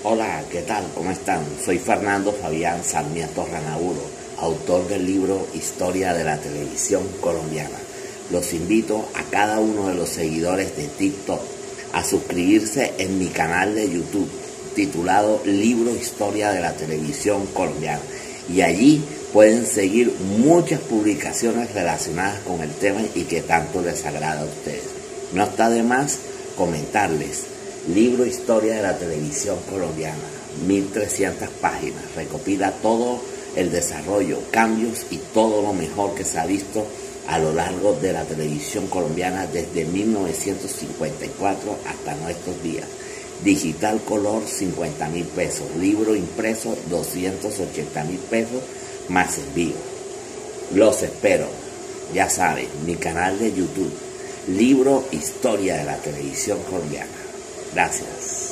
Hola, ¿qué tal? ¿Cómo están? Soy Fernando Fabián Sarmiento Ranauro, autor del libro Historia de la Televisión Colombiana. Los invito a cada uno de los seguidores de TikTok a suscribirse en mi canal de YouTube titulado Libro Historia de la Televisión Colombiana, y allí pueden seguir muchas publicaciones relacionadas con el tema y que tanto les agrada a ustedes. No está de más comentarles: Libro Historia de la Televisión Colombiana, 1300 páginas, recopila todo el desarrollo, cambios y todo lo mejor que se ha visto a lo largo de la televisión colombiana desde 1954 hasta nuestros días. Digital color, 50.000 pesos, libro impreso, 280.000 pesos, más envío. Los espero, ya saben, mi canal de YouTube, Libro Historia de la Televisión Colombiana. Gracias.